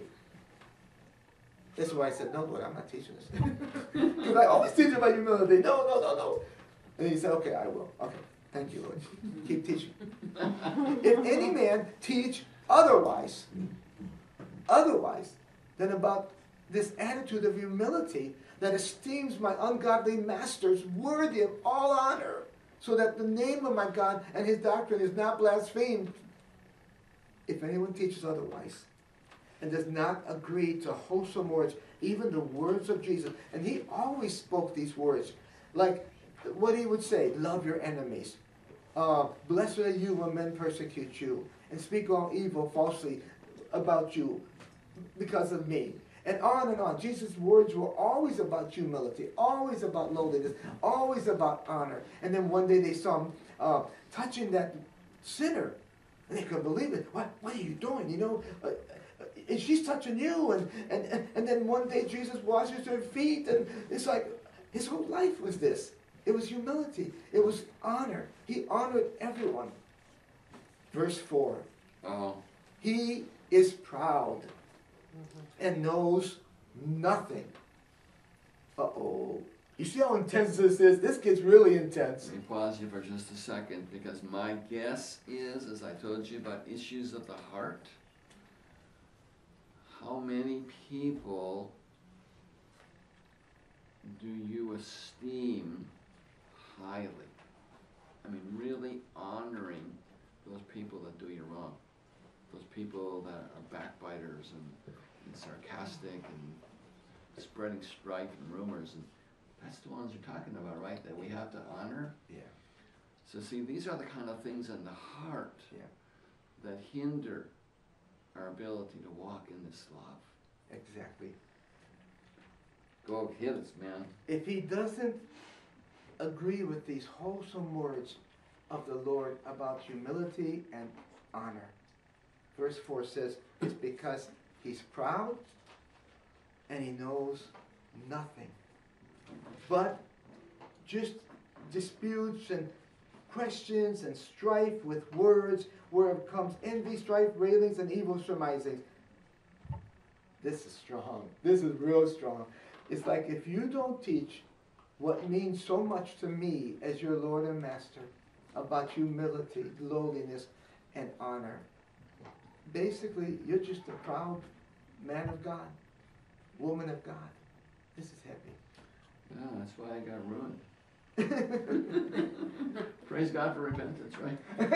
that's why I said, no, Lord, I'm not teaching this. Because I always teach about humility. No, no, no, no. And he said, okay, I will. Okay, thank you, Lord. Keep teaching. If any man teach otherwise, otherwise than about this attitude of humility that esteems my ungodly masters worthy of all honor, so that the name of my God and his doctrine is not blasphemed. If anyone teaches otherwise and does not agree to wholesome words, even the words of Jesus, and he always spoke these words, like what he would say, love your enemies. Uh, blessed are you when men persecute you and speak all evil falsely about you because of me. And on and on. Jesus' words were always about humility, always about lowliness, always about honor. And then one day they saw him uh, touching that sinner. And they couldn't believe it. What, what are you doing? You know, uh, uh, and she's touching you. And, and, and, and then one day Jesus washes her feet. And it's like his whole life was this. It was humility. It was honor. He honored everyone. Verse four. Oh. He is proud and knows nothing. Uh-oh. You see how intense this is? This gets really intense. Let me pause you for just a second, because my guess is, as I told you about issues of the heart, how many people do you esteem highly? I mean, really honoring those people that do you wrong. Those people that are backbiters and, and sarcastic and spreading strife and rumors. And that's the ones you're talking about, right? That we have to honor. Yeah. So see, these are the kind of things in the heart Yeah. that hinder our ability to walk in this love. Exactly. Go hit us, man. If he doesn't agree with these wholesome words of the Lord about humility and honor, verse four says, it's because he's proud and he knows nothing but just disputes and questions and strife with words, where it comes envy, strife, railings, and evil surmisings. This is strong. This is real strong. It's like, if you don't teach what means so much to me as your Lord and Master about humility, lowliness, and honor, basically, you're just a proud man of God, woman of God. This is heavy. Yeah, that's why I got ruined. Praise God for repentance, right?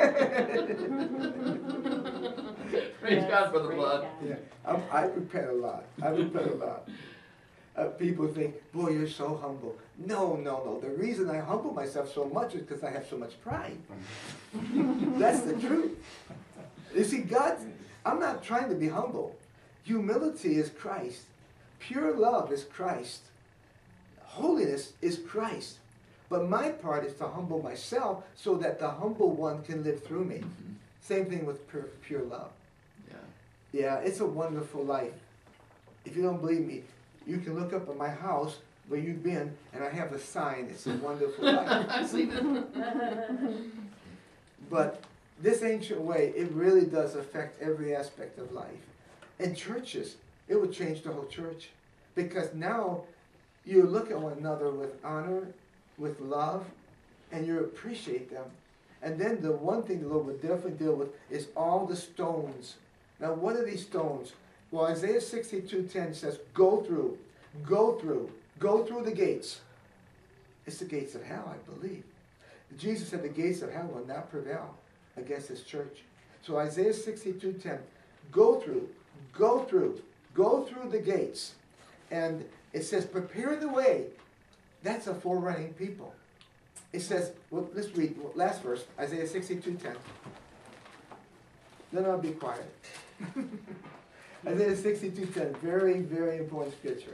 Praise Yes, God for the praise blood. God. Yeah, I'm, I repent a lot. I repent a lot. Uh, people think, boy, you're so humble. No, no, no. The reason I humble myself so much is because I have so much pride. That's the truth. You see, God, I'm not trying to be humble. Humility is Christ. Pure love is Christ. Holiness is Christ. But my part is to humble myself so that the humble one can live through me. Mm-hmm. Same thing with pure, pure love. Yeah. Yeah, it's a wonderful life. If you don't believe me, you can look up at my house where you've been, and I have a sign. It's a wonderful life. I've seen it. But this ancient way, it really does affect every aspect of life. In churches, it would change the whole church. Because now you look at one another with honor, with love, and you appreciate them. And then the one thing the Lord would definitely deal with is all the stones. Now, what are these stones? Well, Isaiah sixty-two ten says, go through, go through, go through the gates. It's the gates of hell, I believe. Jesus said the gates of hell will not prevail against his church. So Isaiah sixty-two ten, go through, go through, go through the gates. And it says, prepare the way. That's a forerunning people. It says, well, let's read last verse, Isaiah sixty-two ten. Then I'll be quiet. Isaiah sixty-two ten, very, very important scripture.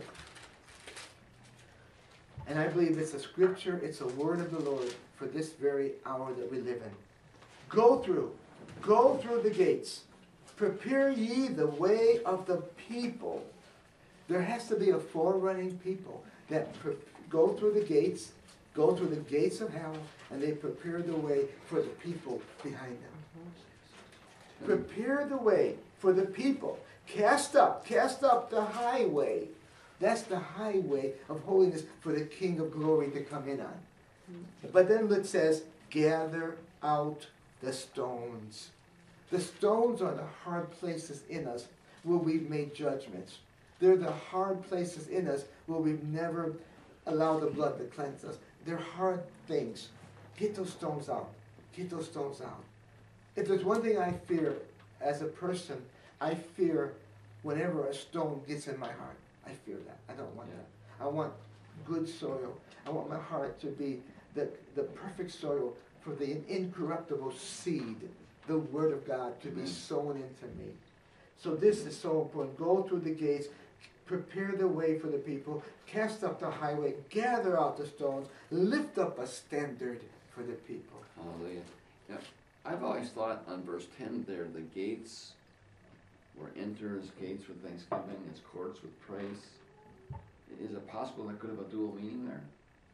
And I believe it's a scripture, it's a word of the Lord for this very hour that we live in. Go through, go through the gates. Prepare ye the way of the people. There has to be a forerunning people that pre- go through the gates, go through the gates of hell, and they prepare the way for the people behind them. Prepare the way for the people. Cast up, cast up the highway. That's the highway of holiness for the King of glory to come in on. But then it says, gather out the stones. The stones are the hard places in us where we've made judgments. They're the hard places in us where we've never allowed the blood to cleanse us. They're hard things. Get those stones out. Get those stones out. If there's one thing I fear as a person, I fear whenever a stone gets in my heart. I fear that. I don't want Yeah. that. I want good soil. I want my heart to be the, the perfect soil for the incorruptible seed, the Word of God, to Amen. be sown into me. So this is so important. Go through the gates. Prepare the way for the people. Cast up the highway. Gather out the stones. Lift up a standard for the people. Hallelujah. Yeah, I've always thought on verse ten there, the gates were enter as gates with thanksgiving, as courts with praise. Is it possible there could have a dual meaning there?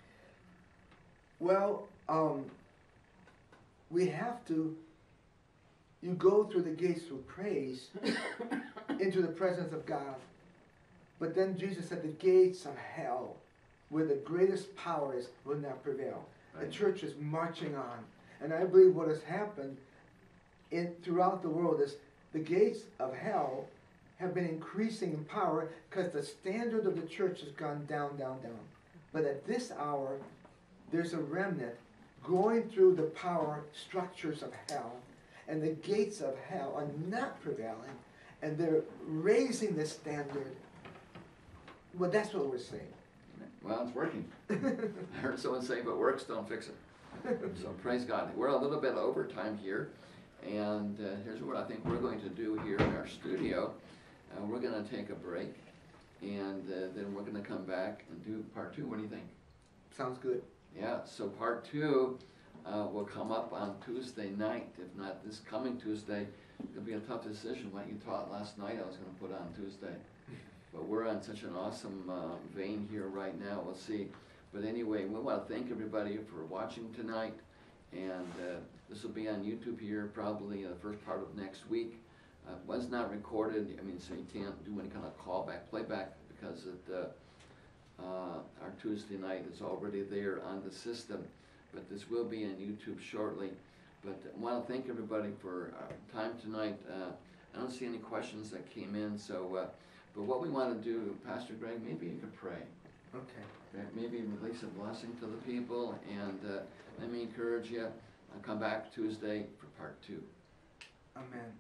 Well, um, we have to, you go through the gates with praise into the presence of God. But then Jesus said the gates of hell, where the greatest power is, will not prevail. Right. The church is marching on. And I believe what has happened in throughout the world is the gates of hell have been increasing in power because the standard of the church has gone down, down, down. But at this hour, there's a remnant going through the power structures of hell, and the gates of hell are not prevailing, and they're raising the standard. Well, that's what we're saying. Well, it's working. I heard someone say, but works don't fix it. So praise God. We're a little bit over time here, and uh, here's what I think we're going to do here in our studio. Uh, we're going to take a break, and uh, then we're going to come back and do part two. What do you think? Sounds good. Yeah, so part two uh, will come up on Tuesday night. If not this coming Tuesday, it'll be a tough decision. What you taught last night I was going to put on Tuesday. But we're on such an awesome uh, vein here right now. We'll see. But anyway, we want to thank everybody for watching tonight. And uh, this will be on YouTube here probably the first part of next week. Uh, was not recorded. I mean, so you can't do any kind of callback, playback, because it, uh, uh, our Tuesday night is already there on the system. But this will be on YouTube shortly. But I want to thank everybody for our time tonight. Uh, I don't see any questions that came in, so. Uh, But what we want to do, Pastor Greg, maybe you could pray. Okay. Maybe release a blessing to the people, and uh, let me encourage you. I'll come back Tuesday for part two. Amen.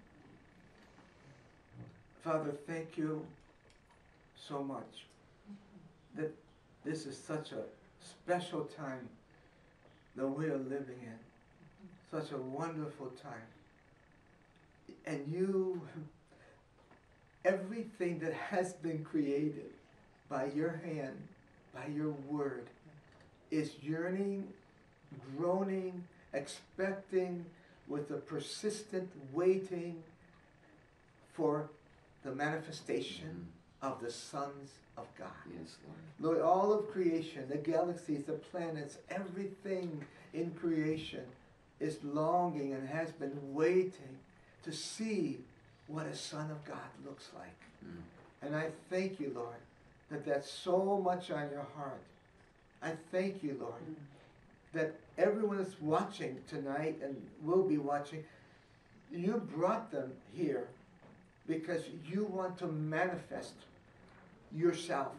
Father, thank you so much that this is such a special time that we are living in. Such a wonderful time. And you... everything that has been created by your hand, by your word, is yearning, groaning, expecting, with a persistent waiting for the manifestation mm-hmm. of the sons of God. Yes, Lord. Lord, all of creation, the galaxies, the planets, everything in creation is longing and has been waiting to see what a son of God looks like. Mm. And I thank you, Lord, that that's so much on your heart. I thank you, Lord, mm. that everyone that's watching tonight and will be watching, you brought them here because you want to manifest yourself.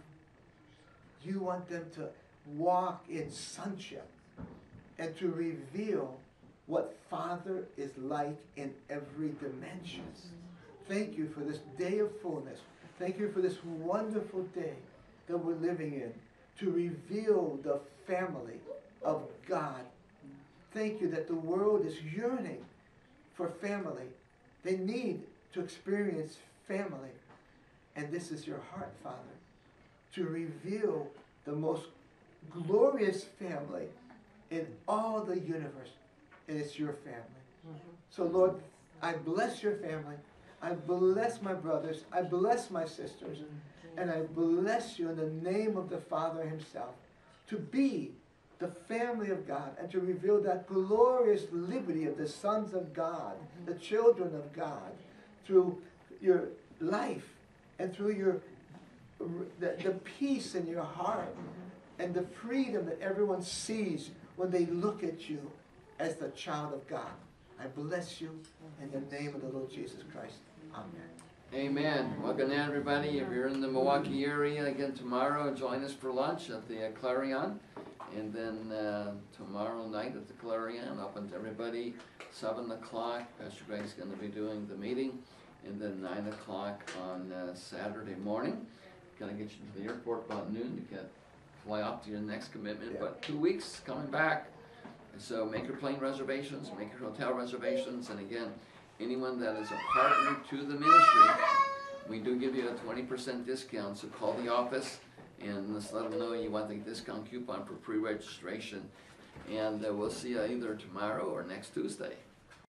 You want them to walk in sonship and to reveal what Father is like in every dimension. Thank you for this day of fullness. Thank you for this wonderful day that we're living in, to reveal the family of God. Thank you that the world is yearning for family. They need to experience family. And this is your heart, Father, to reveal the most glorious family in all the universe. And it's your family. Mm-hmm. So, Lord, I bless your family. I bless my brothers, I bless my sisters, and I bless you in the name of the Father himself, to be the family of God and to reveal that glorious liberty of the sons of God, the children of God, through your life and through your the, the peace in your heart and the freedom that everyone sees when they look at you as the child of God. I bless you in the name of the Lord Jesus Christ. Amen. Amen. Welcome everybody. If you're in the Milwaukee area again tomorrow, join us for lunch at the uh, Clarion. And then uh, tomorrow night at the Clarion, open to everybody, seven o'clock. Pastor Greg's going to be doing the meeting. And then nine o'clock on uh, Saturday morning. Got to get you to the airport about noon to get fly off to your next commitment. Yeah. But two weeks coming back. So make your plane reservations, make your hotel reservations, and again, anyone that is a partner to the ministry, we do give you a twenty percent discount, so call the office and let's let them know you want the discount coupon for pre-registration. And uh, we'll see you either tomorrow or next Tuesday.